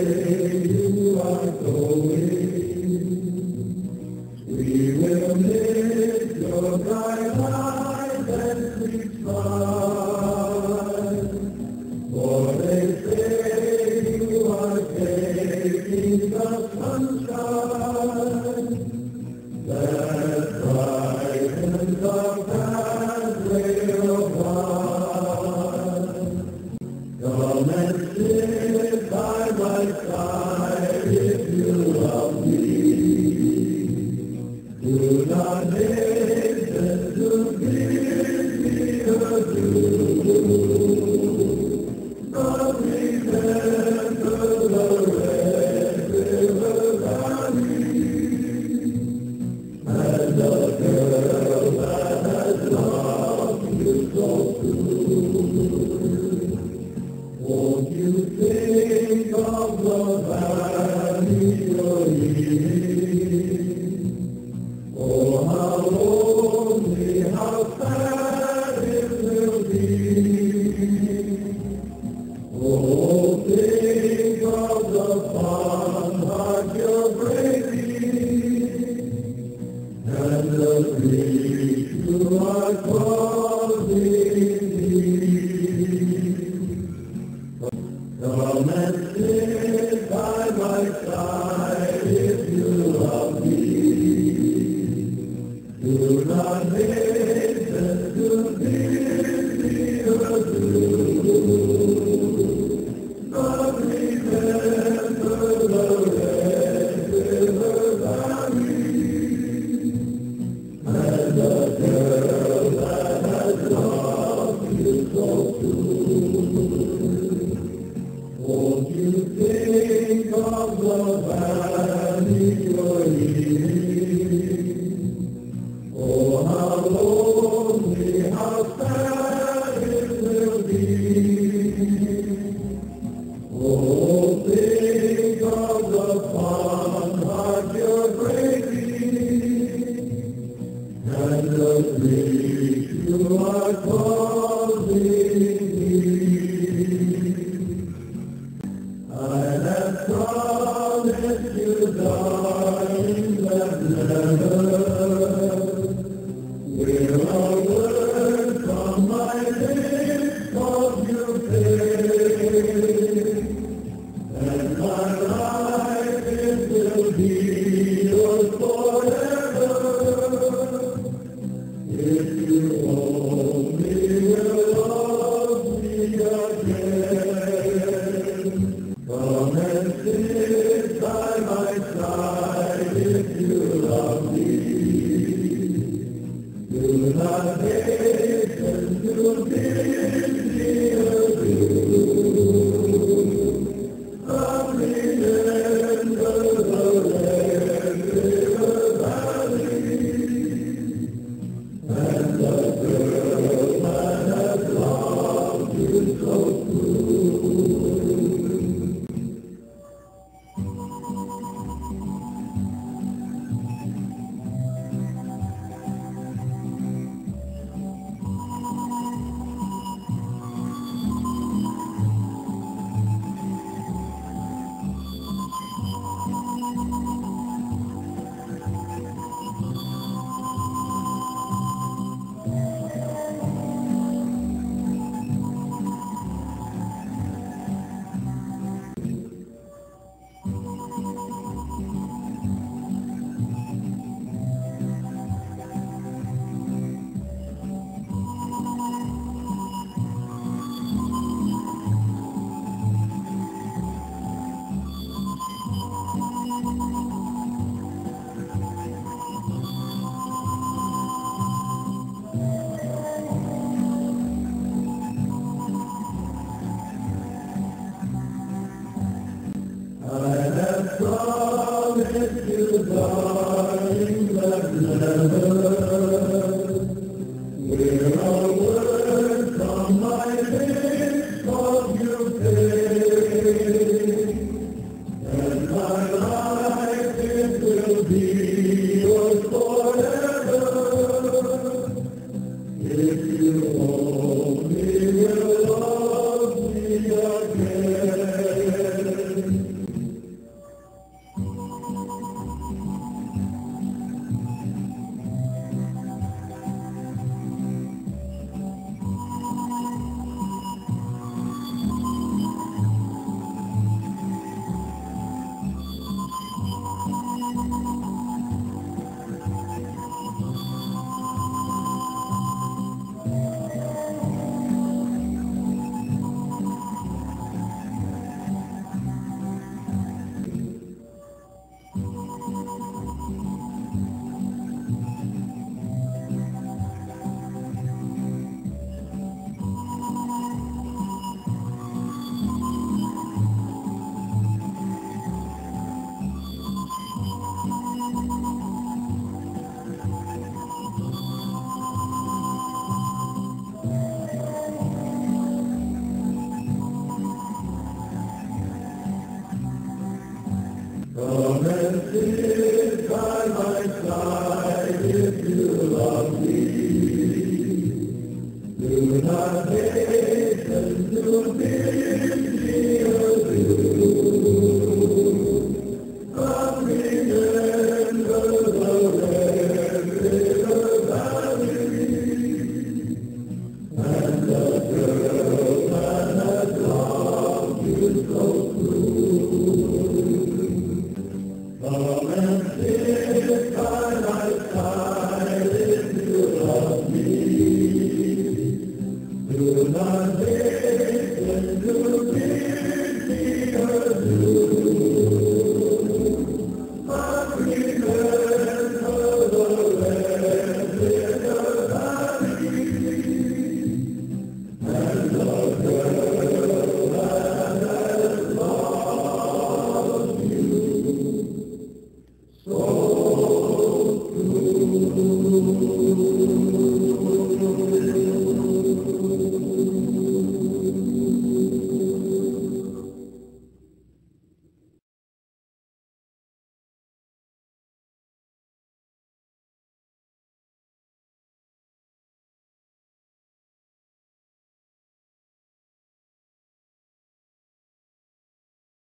you are going, we will miss your bright eyes and sweet smile. For they say you are taking the sunshine that brightens the pathway of life. Come and sit by my side if you love me. Do not hasten to give me a due, but remember the red river valley and the girl that has loved you so true. Won't you think of the valley you're leaving? Oh, how lonely, how sad it will be. Oh, think of the fond heart you're breaking, and the grief you are causing me. Come and sit by my side if you love me. Do not hasten to give me a due, but remember the red river valley and the girl that has loved you so true. Won't you think of the valley you're leaving? Oh, how lonely, how sad it will be. Oh, think of the fond heart you're breaking, and the grief you are causing me. I have promised you, darling, that never will a word from my lips of you fail, and my life it will be yours forever, if you only will love me again. Come and sit by my side if you love me. Do not hasten to give me a due, but remember the red river valley and the girl that has loved you so true. Come and sit side by side if you love me. Do not hasten to be